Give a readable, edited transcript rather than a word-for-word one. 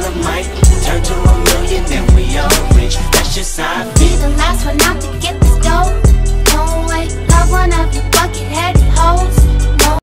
Dollar might turn to a million and we all rich. That's just how I feel. Be the last one out the